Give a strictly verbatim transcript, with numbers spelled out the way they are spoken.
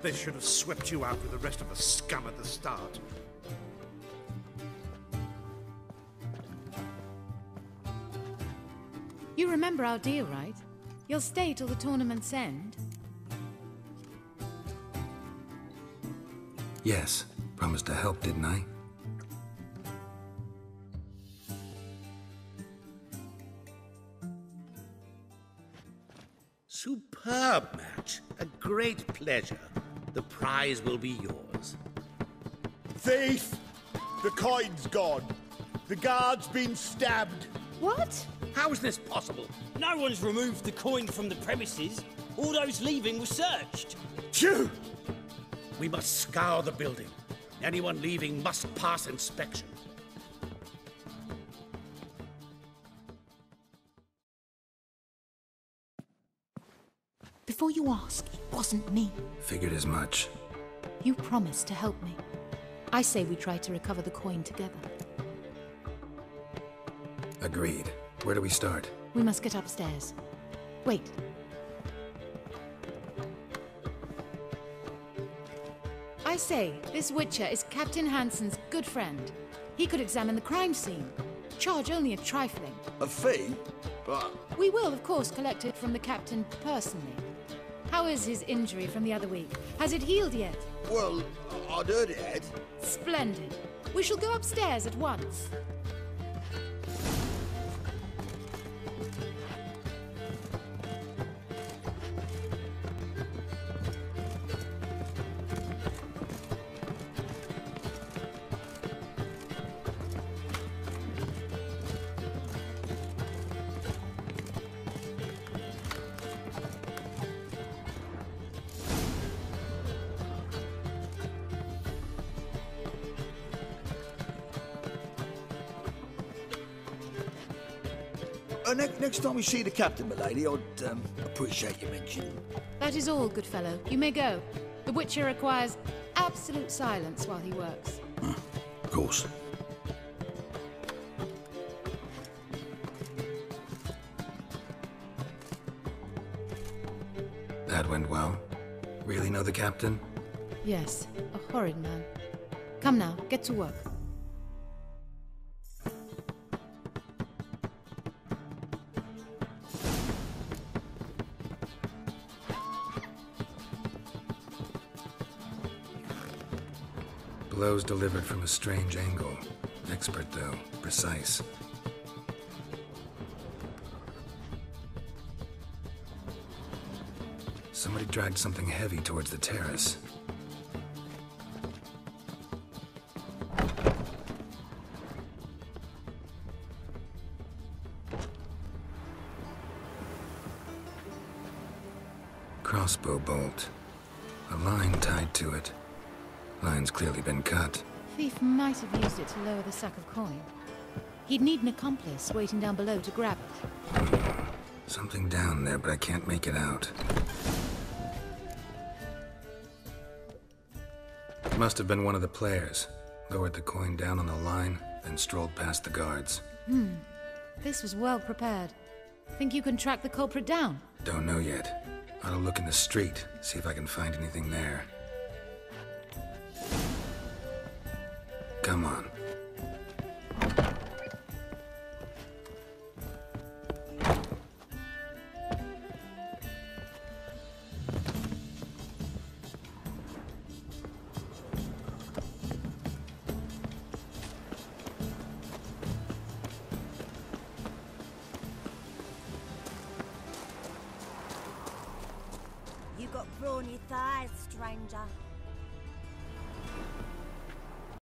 They should have swept you out with the rest of the scum at the start. You remember our deal, right? You'll stay till the tournament's end. Yes. Promised to help, didn't I? Superb match. A great pleasure. The prize will be yours. Thief! The coin's gone. The guard's been stabbed. What? How is this possible? No one's removed the coin from the premises. All those leaving were searched. Phew! We must scour the building. Anyone leaving must pass inspection. Before you ask, it wasn't me. Figured as much. You promised to help me. I say we try to recover the coin together. Agreed. Where do we start? We must get upstairs. Wait. I say, this Witcher is Captain Hansen's good friend. He could examine the crime scene. Charge only a trifling. A fee? But... We will, of course, collect it from the captain personally. How is his injury from the other week? Has it healed yet? well, I'd heard it had. Splendid. We shall go upstairs at once. Uh, ne next time we see the captain, milady, I'd um, appreciate you mentioning. That is all, good fellow. You may go. The Witcher requires absolute silence while he works. Of course. That went well. Really know the captain? Yes, a horrid man. Come now, get to work. Blows delivered from a strange angle. Expert, though. Precise. Somebody dragged something heavy towards the terrace. Crossbow bolt. A line tied to it. Line's clearly been cut. Thief might have used it to lower the sack of coin. He'd need an accomplice waiting down below to grab it. Something down there, but I can't make it out. Must have been one of the players. Lowered the coin down on the line, then strolled past the guards. Hmm. This was well prepared. Think you can track the culprit down? Don't know yet. Ought to look in the street, see if I can find anything there. Come on. You got brawny thighs, stranger.